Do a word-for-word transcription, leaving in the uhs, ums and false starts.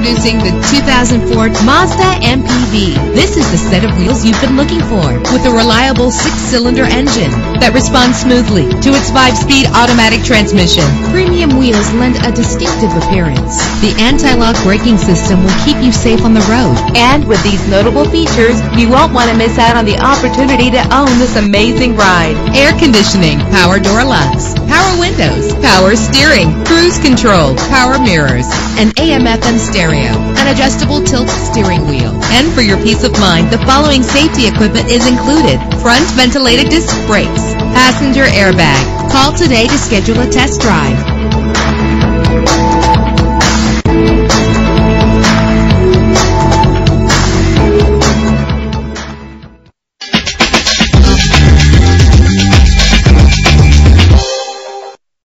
Introducing the two thousand four Mazda M P V. This is the set of wheels you've been looking for, with a reliable six-cylinder engine that responds smoothly to its five-speed automatic transmission. Premium wheels lend a distinctive appearance. The anti-lock braking system will keep you safe on the road. And with these notable features, you won't want to miss out on the opportunity to own this amazing ride. Air conditioning, power door locks, power windows, power steering, cruise control, power mirrors, an A M F M stereo, an adjustable tilt steering wheel. And for your peace of mind, the following safety equipment is included: front ventilated disc brakes, passenger airbag. Call today to schedule a test drive.